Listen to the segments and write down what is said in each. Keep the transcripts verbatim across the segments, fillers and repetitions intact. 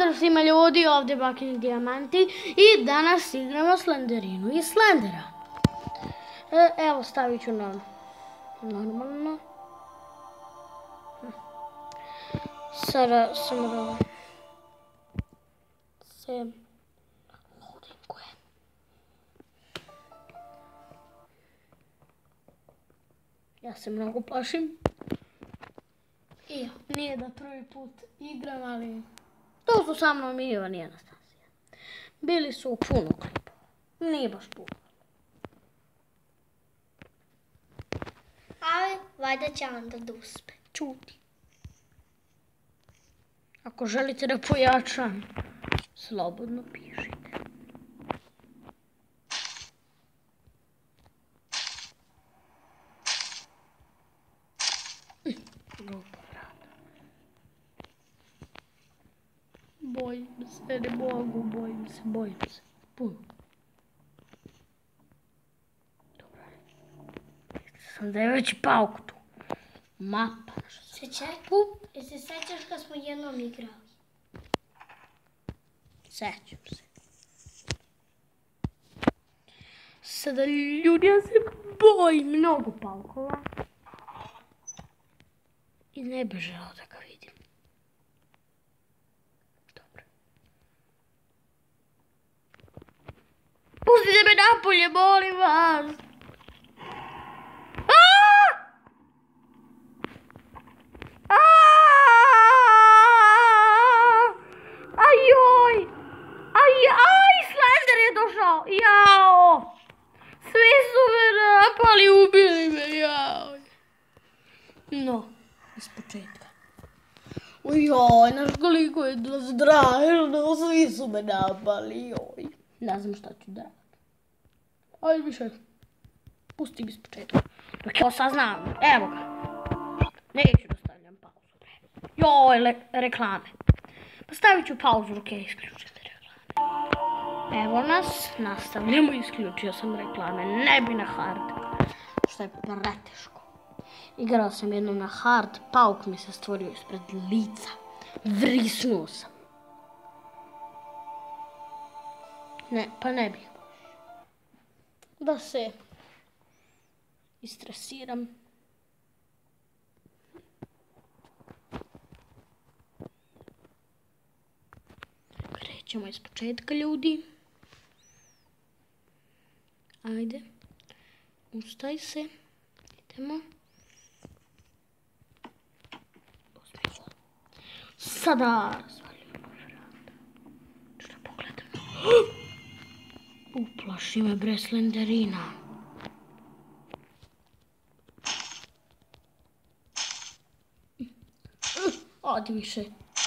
Pozdrav svima ljudi, ovdje Bakini dijamanti i danas igramo Slenderinu i Slendera. E, evo stavit ću na normalno. Sada samo da se loadinguje. Ja se mnogo plašim. I nije da prvi put igram, ali to su sa mnom i Ivan i Anastasija. Bili su u puno klipova. Nije baš puno. Ali, valjda će onda da uspe. Čuti. Ako želite da pojačam, slobodno pišite. Glupo vrata. Bojim se, ne mogu, bojim se, bojim se. Puno. Dobro. Sam da je već pauk tu. Mapa. Jel se sećaš kad smo jednom igrali? Sećam se. Sada ljudi, ja se bojim mnogo paukova. I ne bih želao da ga vidim. Dobro. Pustite me napolje, molim vas. Jao! Svi su me napali, ubili me, jao! No, iz početka. Ujoj, znaš koliko je to strašno, svi su me napali, joj. Ne znam šta ću da radim. Ajde više, pusti mi iz početka. Dok ja saznam, evo ga. Neću da stavljam pauzu. Joj, reklame. Pa stavit ću pauzu dok ja isključim. Evo nas, nastavljamo, isključio sam reklame, ne bi na hard, što je preteško. Igrao sam jednom na hard, pauk mi se stvorio ispred lica, vrisnuo sam. Ne, pa ne bih. Da se istresiram. Krećemo iz početka, ljudi. Ajde, ustaj se, idemo. Sada razvaljujemo vrata. Što pogledamo? Uplaši me bre Slenderina. Odi više.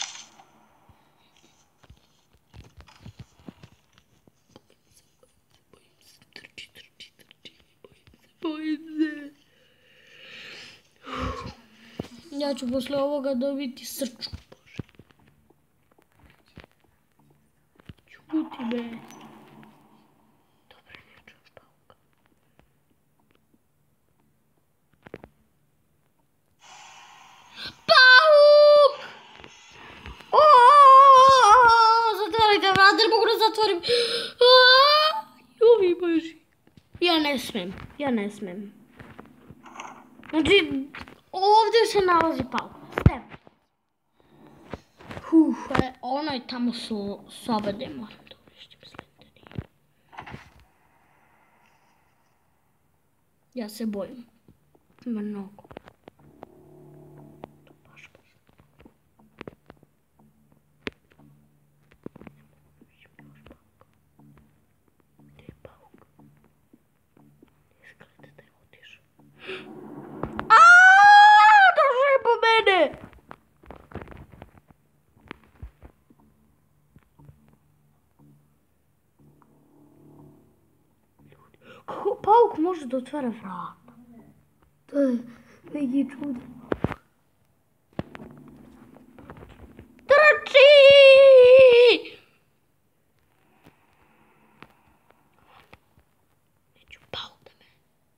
Ja ću posle ovoga dobiti srčku, Bože. Čuti be. Dobro, ne čujem pauka. Pauk! Zatvorite vrata, ne mogu da zatvorim. Joj, Boži. Ja ne smem, ja ne smem. Znači, ovdje se nalazi pauk. Step. Uf, e, ono je tamo soba gdje moram da uništim Slenderinu. Ja se bojim. Mnogo. Baš, baš. Gdje je pauk? Izgleda da je otišao. Kako pauk može da otvara vrata? To je neki čudo. Trči! Neću pauk da me.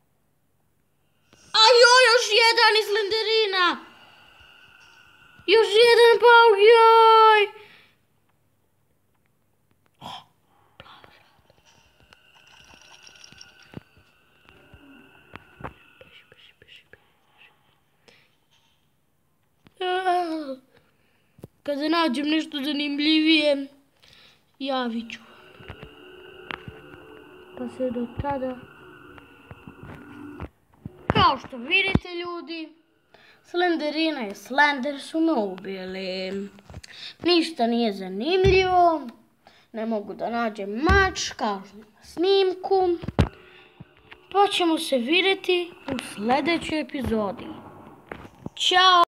Ajo, još jedan iz Slenderina! Još jedan pauk, joj! Kada nađem nešto zanimljivije, javit ću. Pa se do tada... Kao što vidite ljudi, Slenderina i Slender su me ubili. Ništa nije zanimljivo. Ne mogu da nađem mač, kažem na snimku. Pa ćemo se vidjeti u sljedećoj epizodi. Ćao!